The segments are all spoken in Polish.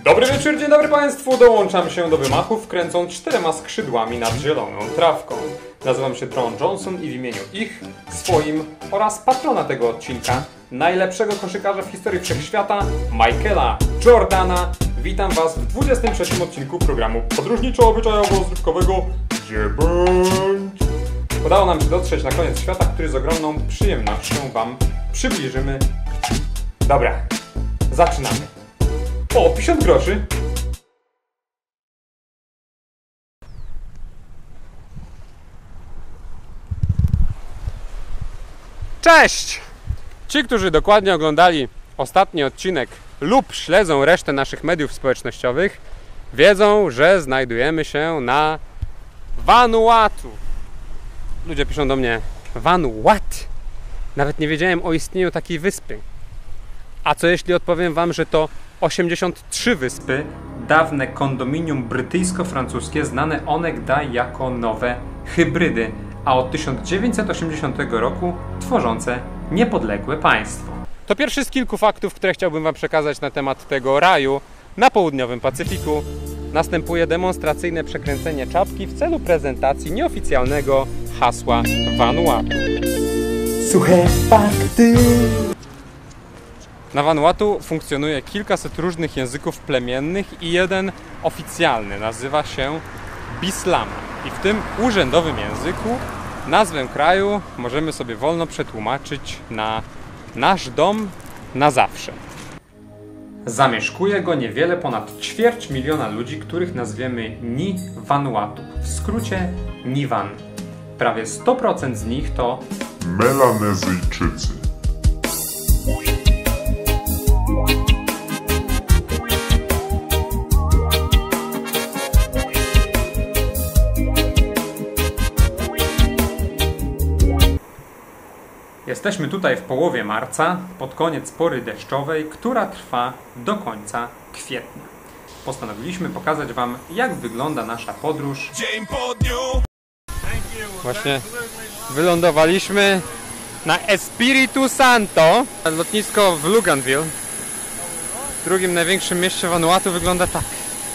Dobry wieczór, dzień dobry Państwu. Dołączam się do wymachów, kręcąc 4 skrzydłami nad zieloną trawką. Nazywam się Tron Johnson i w imieniu ich, swoim oraz patrona tego odcinka, najlepszego koszykarza w historii wszechświata, Michaela Jordana, witam Was w 23 odcinku programu podróżniczo-obyczajowo-rozrywkowego Gdzie bądź? Udało nam się dotrzeć na koniec świata, który z ogromną przyjemnością Wam przybliżymy. Dobra, zaczynamy. O, 50 groszy. Cześć! Ci, którzy dokładnie oglądali ostatni odcinek lub śledzą resztę naszych mediów społecznościowych, wiedzą, że znajdujemy się na Vanuatu. Ludzie piszą do mnie: Vanuatu? Nawet nie wiedziałem o istnieniu takiej wyspy. A co jeśli odpowiem Wam, że to 83 wyspy, dawne kondominium brytyjsko-francuskie, znane onegdaj jako nowe hybrydy, a od 1980 roku tworzące niepodległe państwo. To pierwszy z kilku faktów, które chciałbym Wam przekazać na temat tego raju na południowym Pacyfiku. Następuje demonstracyjne przekręcenie czapki w celu prezentacji nieoficjalnego hasła Vanuatu. Suche fakty. Na Vanuatu funkcjonuje kilkaset różnych języków plemiennych i jeden oficjalny nazywa się Bislama. I w tym urzędowym języku nazwę kraju możemy sobie wolno przetłumaczyć na nasz dom na zawsze. Zamieszkuje go niewiele ponad 250 000 ludzi, których nazwiemy Ni Vanuatu, w skrócie Nivan. Prawie 100% z nich to Melanezyjczycy. Jesteśmy tutaj w połowie marca, pod koniec pory deszczowej, która trwa do końca kwietnia. Postanowiliśmy pokazać Wam, jak wygląda nasza podróż. Dzień po dniu! Właśnie wylądowaliśmy na Espiritu Santo. Lotnisko w Luganville, drugim największym mieście Vanuatu, wygląda tak.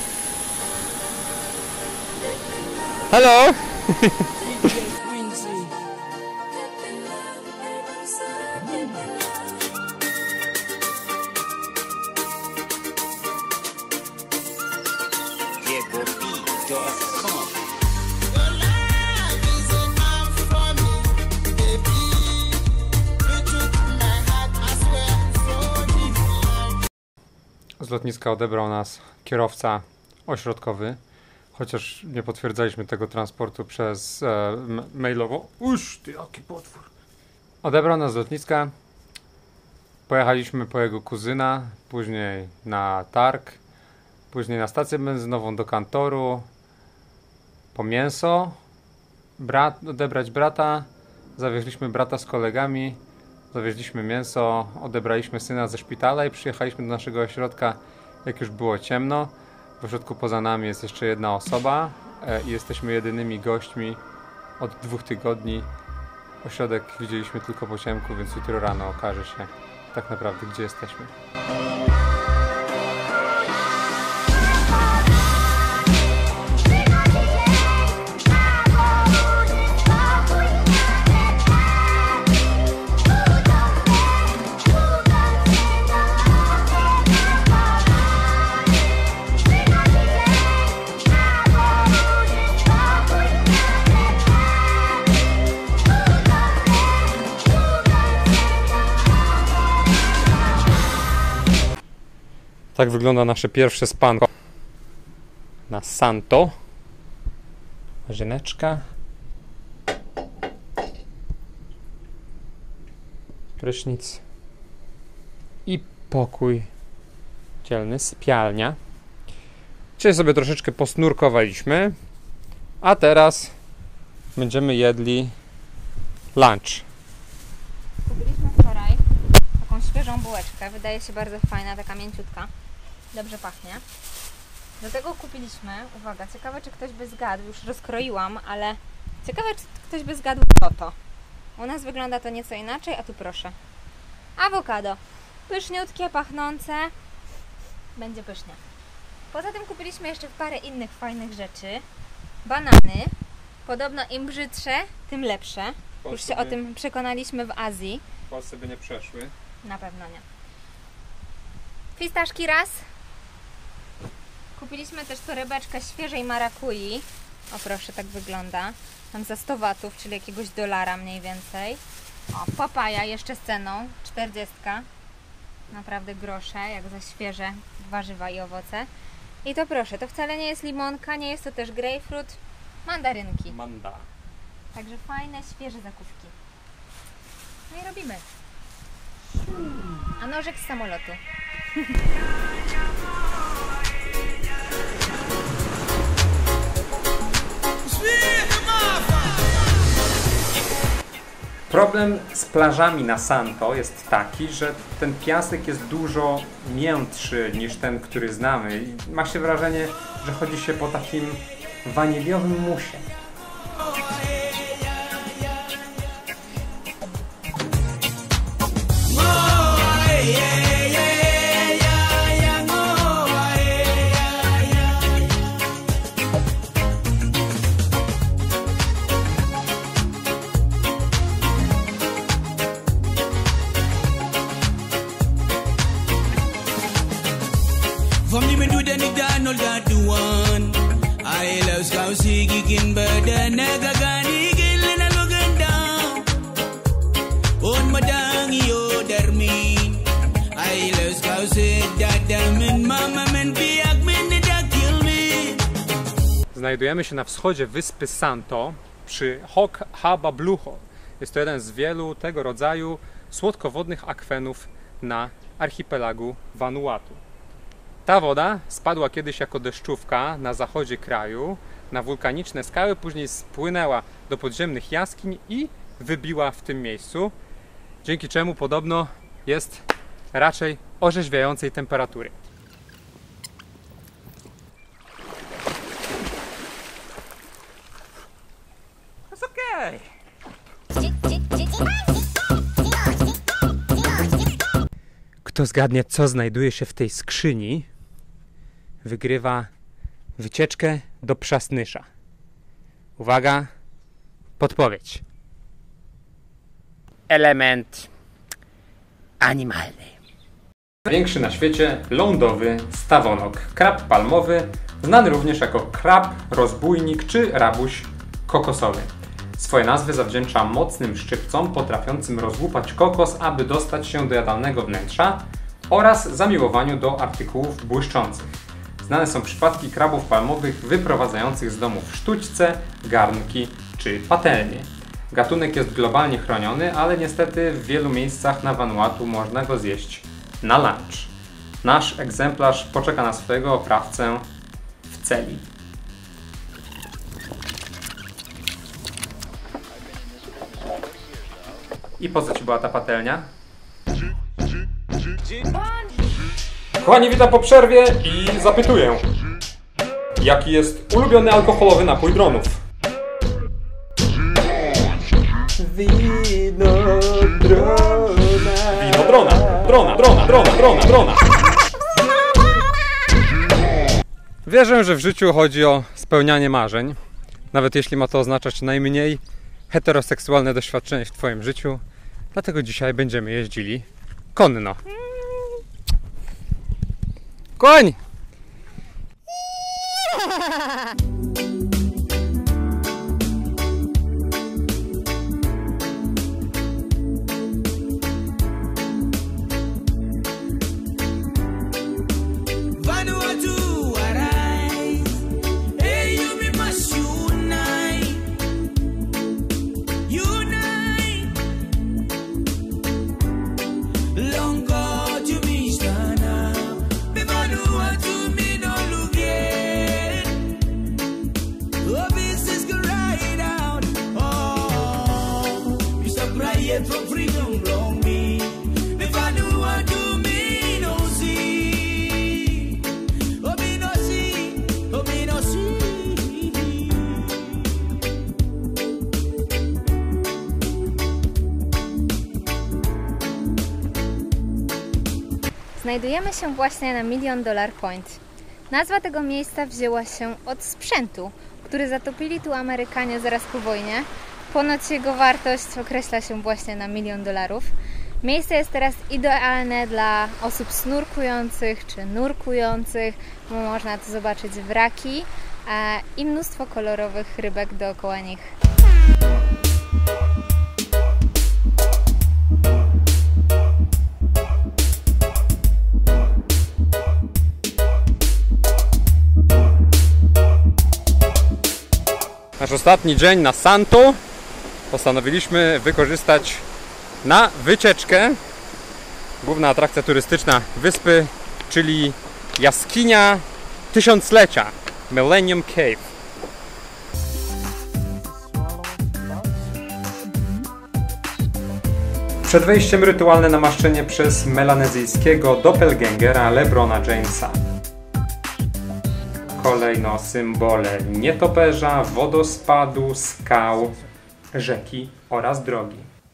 Hello! Z lotniska odebrał nas kierowca ośrodkowy, chociaż nie potwierdzaliśmy tego transportu przez mailowo. Uż, ty jaki potwór! Odebrał nas z lotniska, pojechaliśmy po jego kuzyna, później na targ, później na stację benzynową do kantoru, po mięso, odebrać brata, zawieźliśmy brata z kolegami, zawieźliśmy mięso, odebraliśmy syna ze szpitala i przyjechaliśmy do naszego ośrodka, jak już było ciemno. W ośrodku poza nami jest jeszcze jedna osoba i jesteśmy jedynymi gośćmi od 2 tygodni. Ośrodek widzieliśmy tylko po ciemku, więc jutro rano okaże się tak naprawdę, gdzie jesteśmy. Tak wygląda nasze pierwsze spanko na Santo. Łazieneczka. Prysznic. I pokój dzielny, sypialnia. Dzisiaj sobie troszeczkę posnurkowaliśmy, a teraz będziemy jedli lunch. Kupiliśmy wczoraj taką świeżą bułeczkę, wydaje się bardzo fajna, taka mięciutka, dobrze pachnie. Do tego kupiliśmy, uwaga, ciekawe czy ktoś by zgadł, już rozkroiłam, ale ciekawe czy ktoś by zgadł co to. U nas wygląda to nieco inaczej, a tu proszę. Awokado. Pyszniutkie, pachnące. Będzie pysznie. Poza tym kupiliśmy jeszcze parę innych fajnych rzeczy. Banany. Podobno im brzydsze, tym lepsze. Już się o tym przekonaliśmy w Azji. W Polsce by nie przeszły. Na pewno nie. Fistaszki raz. Kupiliśmy też torebeczkę świeżej marakui. O proszę, tak wygląda. Tam za 100 watów, czyli jakiegoś dolara mniej więcej. O, papaja jeszcze z ceną, 40. Naprawdę grosze, jak za świeże warzywa i owoce. I to proszę, to wcale nie jest limonka, nie jest to też grejpfrut, mandarynki. Manda. Także fajne, świeże zakupki. No i robimy. A nożek z samolotu. Problem z plażami na Santo jest taki, że ten piasek jest dużo miętszy niż ten, który znamy. I ma się wrażenie, że chodzi się po takim waniliowym musie. From the middle then it done all that do one. I love scout seeking bird and nega gani gilling and looking down. On madang yo dermin. I love scout say that dermin mama men biak men that kill me. Znajdujemy się na wschodzie wyspy Santo przy Hok Hababluho. Jest to jeden z wielu tego rodzaju słodkowodnych akwenów na archipelagu Vanuatu. Ta woda spadła kiedyś jako deszczówka na zachodzie kraju, na wulkaniczne skały, później spłynęła do podziemnych jaskiń i wybiła w tym miejscu, dzięki czemu podobno jest raczej orzeźwiającej temperatury. Jest okej. Kto zgadnie, co znajduje się w tej skrzyni, wygrywa wycieczkę do Przasnysza. Uwaga, podpowiedź. Element animalny. Największy na świecie lądowy stawonok, krab palmowy, znany również jako krab, rozbójnik czy rabuś kokosowy. Swoje nazwy zawdzięcza mocnym szczypcom potrafiącym rozłupać kokos, aby dostać się do jadalnego wnętrza oraz zamiłowaniu do artykułów błyszczących. Znane są przypadki krabów palmowych wyprowadzających z domów sztućce, garnki czy patelnie. Gatunek jest globalnie chroniony, ale niestety w wielu miejscach na Vanuatu można go zjeść na lunch. Nasz egzemplarz poczeka na swojego oprawcę w celi. I po co ci była ta patelnia? Kochani, witam po przerwie i zapytuję, jaki jest ulubiony alkoholowy napój dronów? Wino drona. Wino drona. Wierzę, że w życiu chodzi o spełnianie marzeń, nawet jeśli ma to oznaczać najmniej heteroseksualne doświadczenie w twoim życiu. Dlatego dzisiaj będziemy jeździli konno. Koń! Vanuatu arise. Hey, you me must unite. Unite. Long go to me stand up. Me Vanuatu me no look it. Oh, business go right out. Oh, you stop crying for freedom, long me. Me Vanuatu me no see. Oh, me no see. Oh, me no see. Znajdujemy się właśnie na $1 Million Point. Nazwa tego miejsca wzięła się od sprzętu, który zatopili tu Amerykanie zaraz po wojnie. Ponoć jego wartość określa się właśnie na $1 milion. Miejsce jest teraz idealne dla osób snurkujących czy nurkujących, bo można tu zobaczyć wraki i mnóstwo kolorowych rybek dookoła nich. Nasz ostatni dzień na Santo postanowiliśmy wykorzystać na wycieczkę. Główna atrakcja turystyczna wyspy, czyli jaskinia tysiąclecia, Millennium Cave. Przed wejściem rytualne namaszczenie przez melanezyjskiego doppelgangera LeBrona Jamesa. Kolejno symbole nietoperza, wodospadu, skał, rzeki oraz drogi.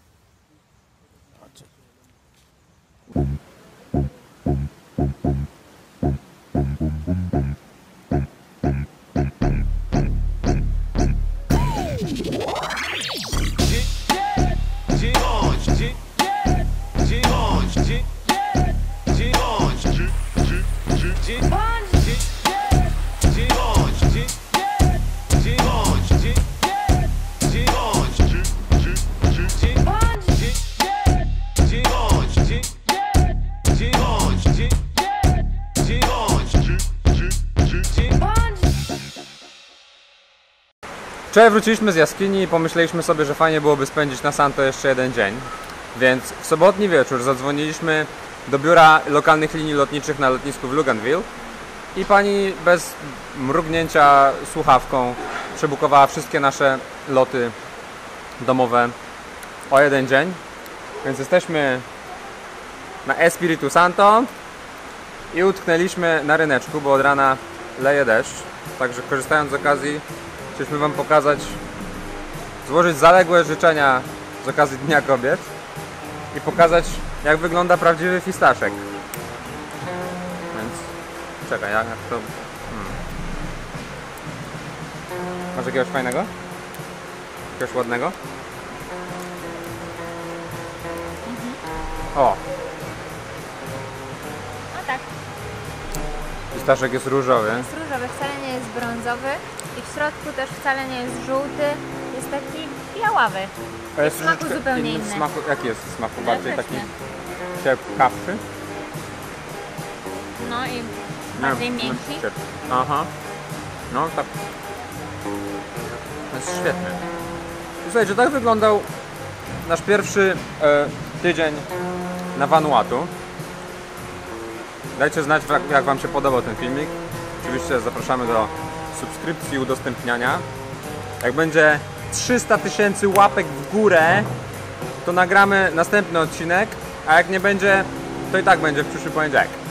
Wczoraj wróciliśmy z jaskini i pomyśleliśmy sobie, że fajnie byłoby spędzić na Santo jeszcze jeden dzień. Więc w sobotni wieczór zadzwoniliśmy do biura lokalnych linii lotniczych na lotnisku w Luganville i pani bez mrugnięcia słuchawką przebukowała wszystkie nasze loty domowe o jeden dzień. Więc jesteśmy na Espiritu Santo i utknęliśmy na ryneczku, bo od rana leje deszcz. Także korzystając z okazji chcieliśmy wam pokazać, złożyć zaległe życzenia z okazji Dnia Kobiet i pokazać, jak wygląda prawdziwy fistaszek. Więc czekaj, jak to... Masz jakiegoś fajnego? Jakiegoś ładnego? O! No tak, Fistaszek jest różowy. jest różowy, wcale nie jest brązowy i w środku też wcale nie jest żółty, jest taki białawy. To jest w smaku troszeczkę zupełnie inny w inny. smaku. Jaki jest w smaku? Bardziej taki Elektrycznie. ciepkawszy? No i bardziej miękki. Aha. No tak. To jest świetne. Słuchajcie, tak wyglądał nasz pierwszy tydzień na Vanuatu. Dajcie znać, jak wam się podobał ten filmik. Oczywiście zapraszamy do subskrypcji, udostępniania. Jak będzie 300 000 łapek w górę, to nagramy następny odcinek, a jak nie będzie, to i tak będzie w przyszły poniedziałek.